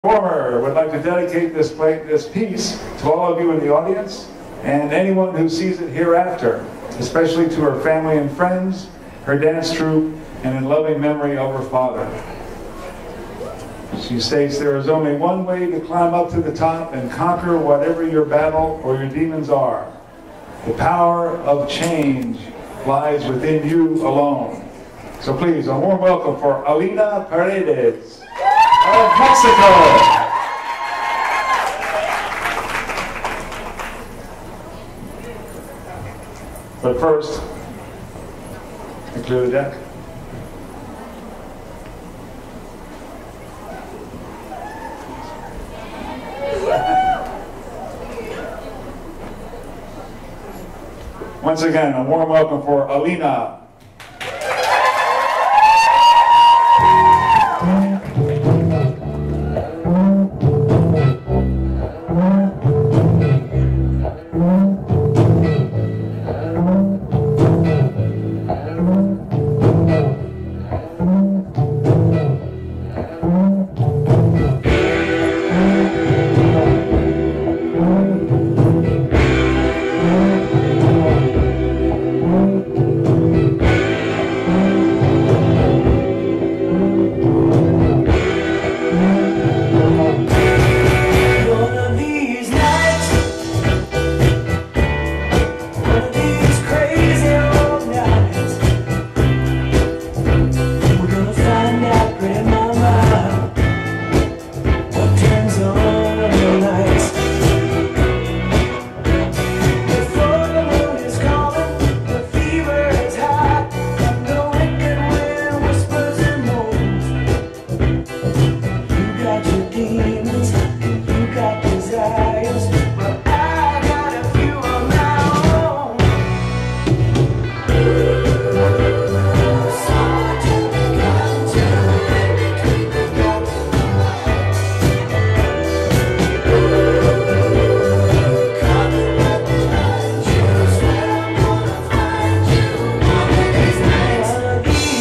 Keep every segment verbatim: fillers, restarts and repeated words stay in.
Performer would like to dedicate this, play, this piece to all of you in the audience and anyone who sees it hereafter, especially to her family and friends, her dance troupe, and in loving memory of her father. She states, there is only one way to climb up to the top and conquer whatever your battle or your demons are. The power of change lies within you alone. So please, a warm welcome for Alina Paredes of Mexico. But first, I clear the deck. Once again, a warm welcome for Alina.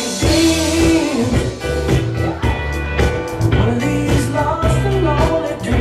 One of these lost and lonely dreams.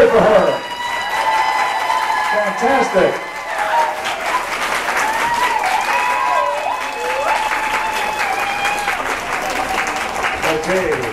for her. Fantastic. Okay.